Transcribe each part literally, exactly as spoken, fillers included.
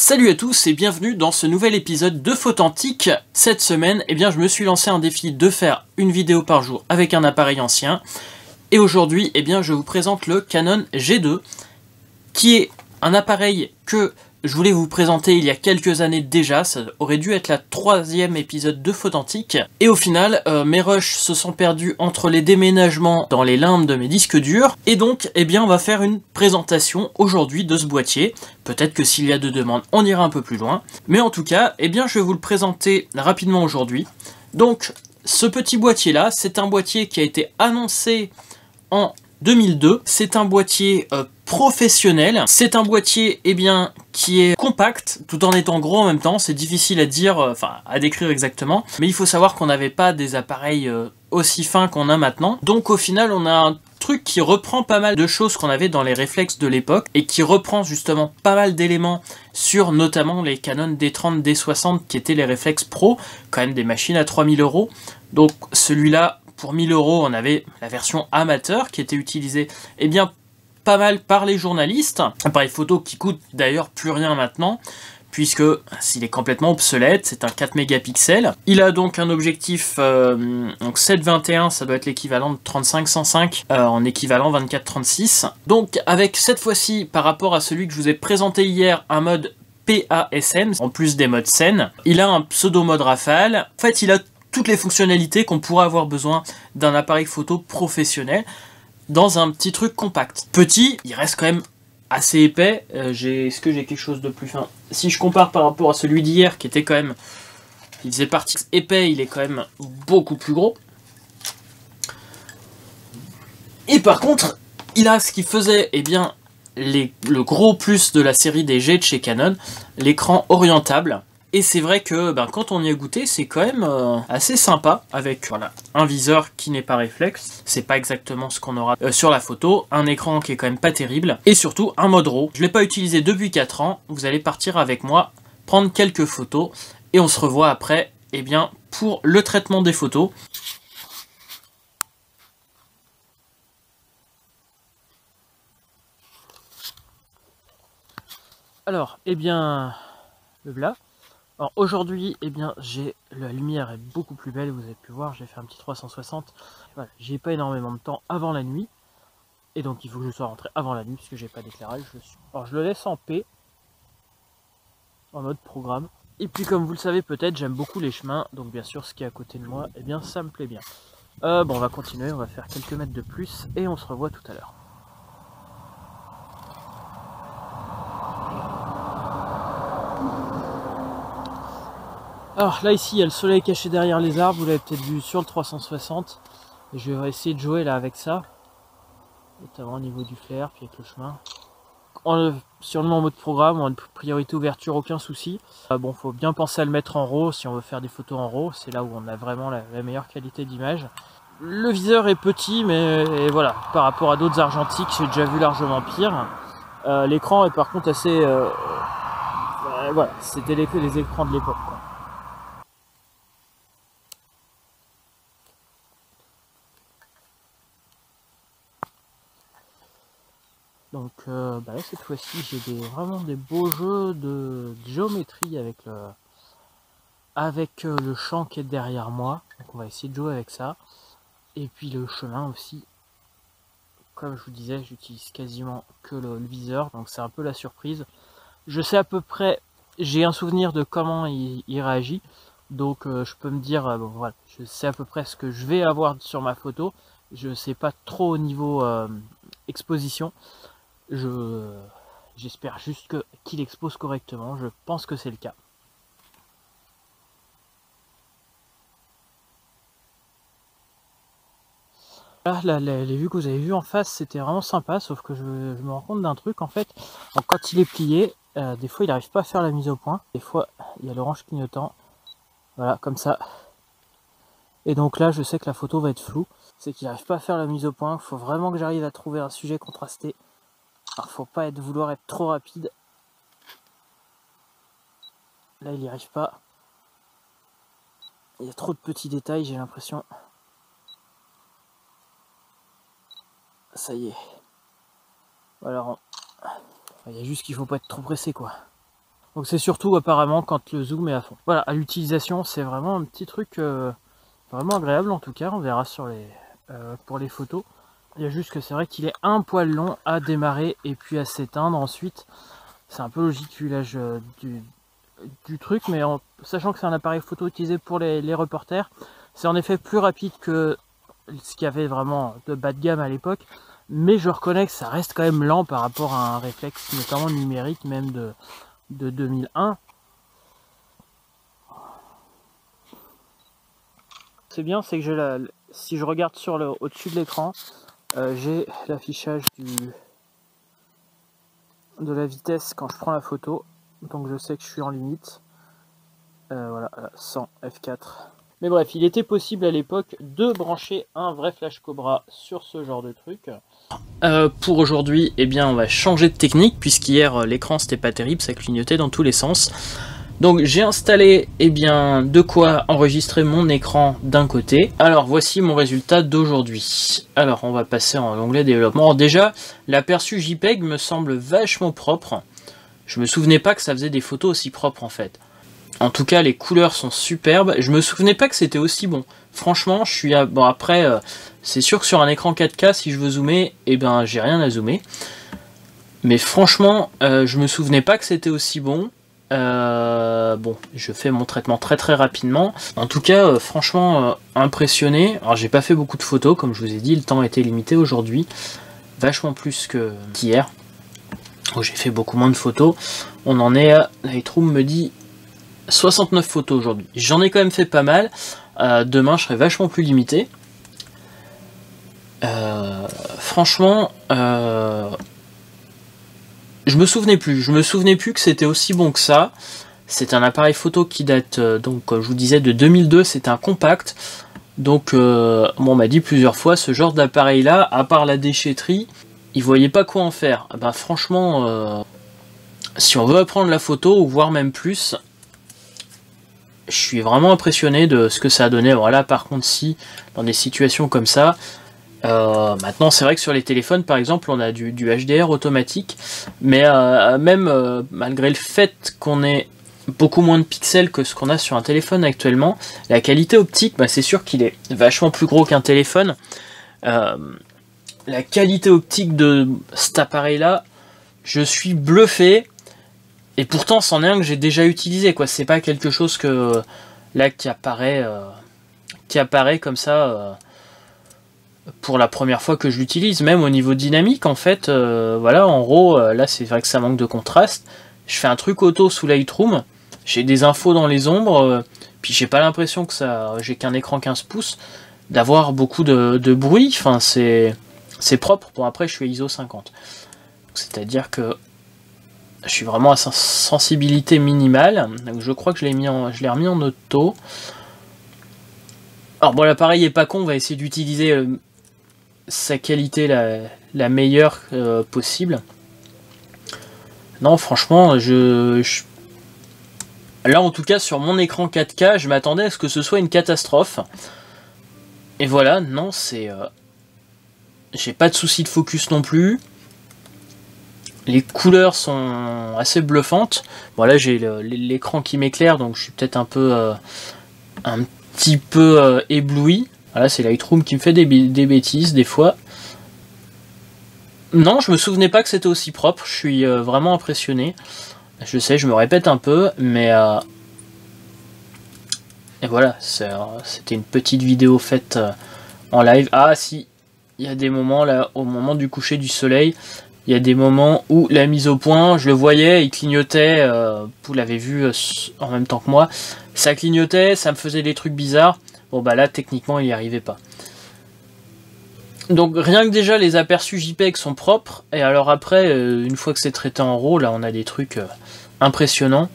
Salut à tous et bienvenue dans ce nouvel épisode de Photantique. Cette semaine, eh bien, je me suis lancé un défi de faire une vidéo par jour avec un appareil ancien. Et aujourd'hui, eh bien, je vous présente le Canon G deux, qui est un appareil que je voulais vous présenter il y a quelques années déjà. Ça aurait dû être la troisième épisode de Photantique. Et au final, euh, mes rushs se sont perdus entre les déménagements dans les limbes de mes disques durs. Et donc, eh bien, on va faire une présentation aujourd'hui de ce boîtier. Peut-être que s'il y a de demandes, on ira un peu plus loin. Mais en tout cas, eh bien, je vais vous le présenter rapidement aujourd'hui. Donc, ce petit boîtier-là, c'est un boîtier qui a été annoncé en deux mille deux. C'est un boîtier euh, professionnel. C'est un boîtier eh bien, qui est compact, tout en étant gros en même temps. C'est difficile à dire, euh, enfin à décrire exactement. Mais il faut savoir qu'on n'avait pas des appareils euh, aussi fins qu'on a maintenant. Donc au final, on a un truc qui reprend pas mal de choses qu'on avait dans les réflexes de l'époque et qui reprend justement pas mal d'éléments sur notamment les Canon D trente, D soixante qui étaient les réflexes pro, quand même des machines à trois mille euros. Donc celui-là, pour mille euros, on avait la version amateur qui était utilisée eh bien, pas mal par les journalistes. Appareil photo qui coûte d'ailleurs plus rien maintenant, puisque s'il est complètement obsolète, c'est un quatre mégapixels. Il a donc un objectif euh, donc sept vingt et un, ça doit être l'équivalent de trente-cinq cent cinq euh, en équivalent vingt-quatre trente-six. Donc avec cette fois-ci, par rapport à celui que je vous ai présenté hier, un mode P A S M, en plus des modes scène, il a un pseudo mode rafale. En fait, il a toutes les fonctionnalités qu'on pourrait avoir besoin d'un appareil photo professionnel dans un petit truc compact. Petit, il reste quand même assez épais. Euh, j'ai, est-ce que j'ai quelque chose de plus fin? Si je compare par rapport à celui d'hier qui était quand même, il faisait partie épais, il est quand même beaucoup plus gros. Et par contre, il a ce qui faisait, eh bien, les, le gros plus de la série des G de chez Canon, l'écran orientable. Et c'est vrai que ben, quand on y a goûté, c'est quand même euh, assez sympa avec voilà, un viseur qui n'est pas réflexe. C'est pas exactement ce qu'on aura euh, sur la photo. Un écran qui est quand même pas terrible. Et surtout un mode RAW. Je ne l'ai pas utilisé depuis quatre ans. Vous allez partir avec moi, prendre quelques photos. Et on se revoit après eh bien, pour le traitement des photos. Alors, eh bien, le voilà. Alors aujourd'hui, eh bien, j'ai la lumière est beaucoup plus belle, vous avez pu voir, j'ai fait un petit trois cent soixante. Voilà, j'ai pas énormément de temps avant la nuit, et donc il faut que je sois rentré avant la nuit puisque j'ai pas d'éclairage. Je suis... Alors je le laisse en P, en mode programme. Et puis comme vous le savez peut-être, j'aime beaucoup les chemins, donc bien sûr ce qui est à côté de moi, eh bien ça me plaît bien. Euh, bon, on va continuer, on va faire quelques mètres de plus et on se revoit tout à l'heure. Alors là ici il y a le soleil caché derrière les arbres, vous l'avez peut-être vu sur le trois cent soixante. Et je vais essayer de jouer là avec ça, notamment au niveau du flair, puis avec le chemin. En, sûrement en mode programme, en priorité ouverture, aucun souci. Euh, bon, faut bien penser à le mettre en RAW si on veut faire des photos en RAW, c'est là où on a vraiment la, la meilleure qualité d'image. Le viseur est petit, mais et voilà, par rapport à d'autres argentiques, j'ai déjà vu largement pire. Euh, L'écran est par contre assez... Euh, euh, voilà, c'était les, les écrans de l'époque. Donc euh, bah là, cette fois-ci j'ai des, vraiment des beaux jeux de, de géométrie avec le, avec euh, le champ qui est derrière moi. Donc on va essayer de jouer avec ça. Et puis le chemin aussi. Comme je vous disais, j'utilise quasiment que le, le viseur, donc c'est un peu la surprise. Je sais à peu près, j'ai un souvenir de comment il, il réagit. Donc euh, je peux me dire, euh, bon, voilà, je sais à peu près ce que je vais avoir sur ma photo. Je ne sais pas trop au niveau euh, exposition. Je j'espère juste que qu'il expose correctement, je pense que c'est le cas. Là, là, là, les vues que vous avez vues en face, c'était vraiment sympa, sauf que je, je me rends compte d'un truc en fait. Donc, quand il est plié, euh, des fois il n'arrive pas à faire la mise au point. Des fois il y a l'orange clignotant. Voilà, comme ça. Et donc là, je sais que la photo va être floue. C'est qu'il n'arrive pas à faire la mise au point. Il faut vraiment que j'arrive à trouver un sujet contrasté. Alors, faut pas être, vouloir être trop rapide. Là, il n'y arrive pas. Il y a trop de petits détails, j'ai l'impression. Ça y est. Alors, il y a juste qu'il faut pas être trop pressé, quoi. Donc c'est surtout apparemment quand le zoom est à fond. Voilà, à l'utilisation, c'est vraiment un petit truc euh, vraiment agréable en tout cas. On verra sur les euh, pour les photos. Il y a juste que c'est vrai qu'il est un poil long à démarrer et puis à s'éteindre ensuite. C'est un peu logique vu l'âge euh, du, du truc, mais en sachant que c'est un appareil photo utilisé pour les, les reporters, c'est en effet plus rapide que ce qu'il y avait vraiment de bas de gamme à l'époque. Mais je reconnais que ça reste quand même lent par rapport à un réflexe notamment numérique même de de deux mille un. C'est bien, c'est que j'ai la, si je regarde sur le au-dessus de l'écran, euh, j'ai l'affichage du de la vitesse quand je prends la photo, donc je sais que je suis en limite. Euh, voilà, cent F quatre. Mais bref, il était possible à l'époque de brancher un vrai Flash Cobra sur ce genre de truc. Euh, pour aujourd'hui, eh bien, on va changer de technique, puisqu'hier l'écran c'était pas terrible, ça clignotait dans tous les sens. Donc j'ai installé eh bien, de quoi enregistrer mon écran d'un côté. Alors voici mon résultat d'aujourd'hui. Alors on va passer en onglet développement. Alors, déjà, l'aperçu JPEG me semble vachement propre. Je me souvenais pas que ça faisait des photos aussi propres en fait. En tout cas, les couleurs sont superbes. Je me souvenais pas que c'était aussi bon. Franchement, je suis à... bon après, euh, c'est sûr que sur un écran quatre K, si je veux zoomer, eh ben j'ai rien à zoomer. Mais franchement, euh, je me souvenais pas que c'était aussi bon. Euh, bon, je fais mon traitement très très rapidement. En tout cas, euh, franchement, euh, impressionné. Alors, j'ai pas fait beaucoup de photos, comme je vous ai dit, le temps était limité aujourd'hui. Vachement plus que qu'hier. Oh, j'ai fait beaucoup moins de photos. On en est à... Lightroom me dit soixante-neuf photos aujourd'hui. J'en ai quand même fait pas mal. Euh, demain, je serai vachement plus limité. Euh, franchement, euh, je me souvenais plus. Je me souvenais plus que c'était aussi bon que ça. C'est un appareil photo qui date, euh, donc, comme je vous disais, de deux mille deux. C'est un compact. Donc, euh, bon, on m'a dit plusieurs fois, ce genre d'appareil-là, à part la déchetterie, ils voyaient pas quoi en faire. Ben, franchement, euh, si on veut apprendre la photo, ou voire même plus, je suis vraiment impressionné de ce que ça a donné. Voilà, par contre, si, dans des situations comme ça, euh, maintenant, c'est vrai que sur les téléphones, par exemple, on a du, du H D R automatique, mais euh, même euh, malgré le fait qu'on ait beaucoup moins de pixels que ce qu'on a sur un téléphone actuellement, la qualité optique, bah, c'est sûr qu'il est vachement plus gros qu'un téléphone. Euh, la qualité optique de cet appareil-là, je suis bluffé. Et pourtant, c'en est un que j'ai déjà utilisé, quoi. C'est pas quelque chose que là qui apparaît, euh, qui apparaît comme ça euh, pour la première fois que je l'utilise. Même au niveau dynamique, en fait, euh, voilà, en RAW, euh, là c'est vrai que ça manque de contraste. Je fais un truc auto sous Lightroom, j'ai des infos dans les ombres, euh, puis j'ai pas l'impression que ça, j'ai qu'un écran quinze pouces, d'avoir beaucoup de, de bruit. Enfin, c'est c'est propre. Bon, après, je suis I S O cinquante, c'est-à-dire que je suis vraiment à sensibilité minimale, donc je crois que je l'ai mis en, je l'ai remis en auto. Alors bon, l'appareil est pas con, on va essayer d'utiliser euh, sa qualité la, la meilleure euh, possible. Non, franchement, je, je... là en tout cas sur mon écran quatre K, je m'attendais à ce que ce soit une catastrophe. Et voilà, non, c'est... Euh... j'ai pas de souci de focus non plus. Les couleurs sont assez bluffantes. Bon là j'ai l'écran qui m'éclaire, donc je suis peut-être un peu euh, un petit peu euh, ébloui. Voilà, c'est Lightroom qui me fait des, des bêtises des fois. Non, je me souvenais pas que c'était aussi propre. Je suis euh, vraiment impressionné. Je sais, je me répète un peu, mais euh... et voilà, c'était une petite vidéo faite euh, en live. Ah si, il y a des moments là, au moment du coucher du soleil. Il y a des moments où la mise au point, je le voyais, il clignotait, euh, vous l'avez vu euh, en même temps que moi, ça clignotait, ça me faisait des trucs bizarres. Bon bah là, techniquement, il n'y arrivait pas. Donc rien que déjà, les aperçus JPEG sont propres, et alors après, euh, une fois que c'est traité en RAW, là on a des trucs euh, impressionnants.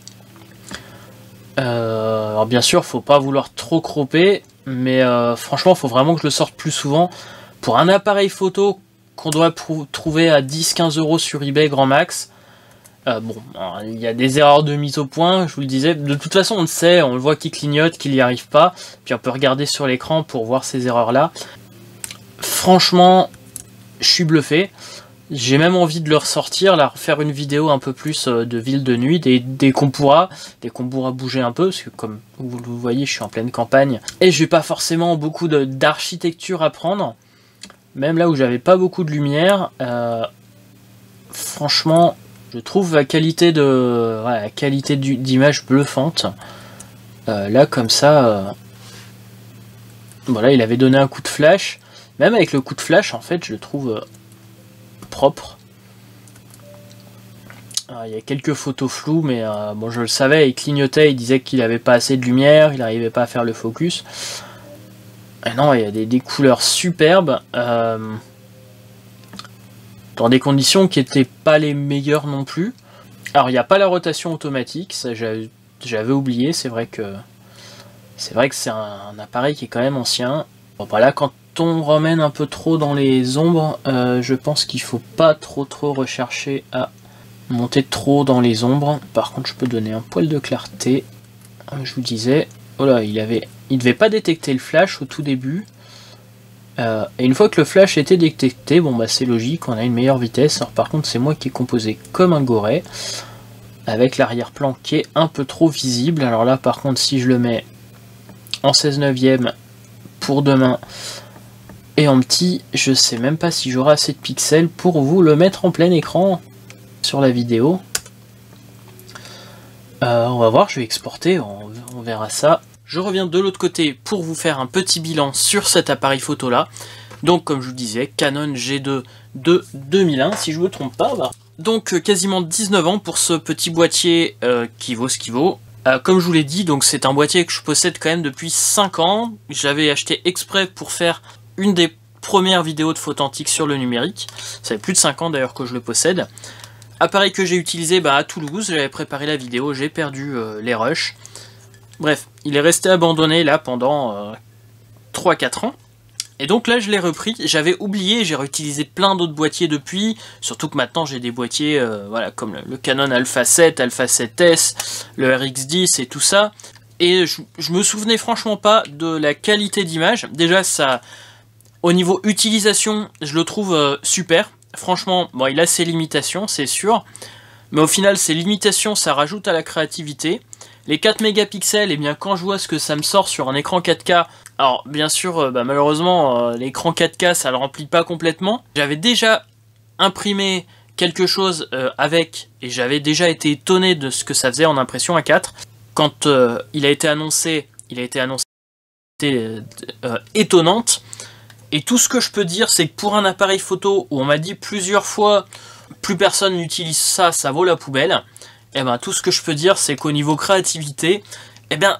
Euh, alors bien sûr, faut pas vouloir trop cropper, mais euh, franchement, faut vraiment que je le sorte plus souvent. Pour un appareil photo qu'on doit trouver à dix quinze euros sur eBay grand max. Euh, bon, il y a des erreurs de mise au point, je vous le disais. De toute façon, on le sait, on le voit qu'il clignote, qu'il n'y arrive pas. Puis on peut regarder sur l'écran pour voir ces erreurs-là. Franchement, je suis bluffé. J'ai même envie de le ressortir, là, refaire une vidéo un peu plus euh, de ville de nuit, dès, dès qu'on pourra, dès qu'on pourra bouger un peu, parce que comme vous le voyez, je suis en pleine campagne, et j'ai pas forcément beaucoup d'architecture à prendre, même là où j'avais pas beaucoup de lumière. Euh, franchement, je trouve la qualité de, ouais, la qualité d'image bluffante. Euh, là, comme ça, euh, voilà, il avait donné un coup de flash. Même avec le coup de flash, en fait, je le trouve euh, propre. Alors, il y a quelques photos floues, mais euh, bon, je le savais, il clignotait, il disait qu'il n'avait pas assez de lumière, il n'arrivait pas à faire le focus. Et non, il y a des, des couleurs superbes, euh, dans des conditions qui n'étaient pas les meilleures non plus. Alors, il n'y a pas la rotation automatique, ça j'avais oublié, c'est vrai que c'est vrai que c'est un, un appareil qui est quand même ancien. Bon, bah là, quand on ramène un peu trop dans les ombres, euh, je pense qu'il faut pas trop trop rechercher à monter trop dans les ombres. Par contre, je peux donner un poil de clarté. Je vous disais, oh là, il avait, il devait pas détecter le flash au tout début. Euh, et une fois que le flash était détecté, bon bah c'est logique, on a une meilleure vitesse. Alors par contre, c'est moi qui ai composé comme un goret, avec l'arrière-plan qui est un peu trop visible. Alors là, par contre, si je le mets en seize neuvième pour demain et en petit, je sais même pas si j'aurai assez de pixels pour vous le mettre en plein écran sur la vidéo. Euh, on va voir, je vais exporter, on, on verra ça. Je reviens de l'autre côté pour vous faire un petit bilan sur cet appareil photo là. Donc comme je vous disais, Canon G deux de deux mille un, si je ne me trompe pas. Bah. Donc euh, quasiment dix-neuf ans pour ce petit boîtier euh, qui vaut ce qu'il vaut. Euh, comme je vous l'ai dit, donc c'est un boîtier que je possède quand même depuis cinq ans. J'avais acheté exprès pour faire une des premières vidéos de Photantic sur le numérique. Ça fait plus de cinq ans d'ailleurs que je le possède. Appareil que j'ai utilisé bah, à Toulouse, j'avais préparé la vidéo, j'ai perdu euh, les rushs. Bref, il est resté abandonné là pendant euh, trois quatre ans. Et donc là je l'ai repris, j'avais oublié, j'ai réutilisé plein d'autres boîtiers depuis, surtout que maintenant j'ai des boîtiers euh, voilà, comme le, le Canon Alpha sept, Alpha sept S, le R X dix et tout ça. Et je, je me souvenais franchement pas de la qualité d'image. Déjà ça, au niveau utilisation, je le trouve euh, super. Franchement, bon, il a ses limitations, c'est sûr. Mais au final, ces limitations, ça rajoute à la créativité. Les quatre mégapixels, et eh bien quand je vois ce que ça me sort sur un écran quatre K, alors bien sûr, euh, bah, malheureusement, euh, l'écran quatre K, ça le remplit pas complètement. J'avais déjà imprimé quelque chose euh, avec, et j'avais déjà été étonné de ce que ça faisait en impression à quatre. Quand euh, il a été annoncé, il a été annoncé euh, euh, étonnante. Et tout ce que je peux dire, c'est que pour un appareil photo où on m'a dit plusieurs fois, plus personne n'utilise ça, ça vaut la poubelle. Et ben tout ce que je peux dire, c'est qu'au niveau créativité, eh bien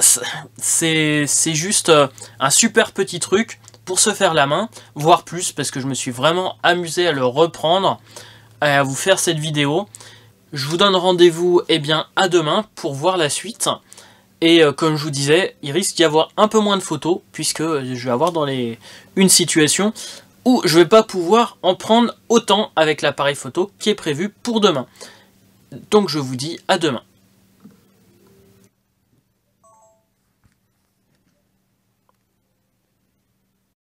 c'est c'est juste un super petit truc pour se faire la main, voire plus, parce que je me suis vraiment amusé à le reprendre, à vous faire cette vidéo. Je vous donne rendez-vous eh bien à demain pour voir la suite. Et euh, comme je vous disais, il risque d'y avoir un peu moins de photos, puisque je vais avoir dans les une situation où je ne vais pas pouvoir en prendre autant avec l'appareil photo qui est prévu pour demain. Donc je vous dis à demain.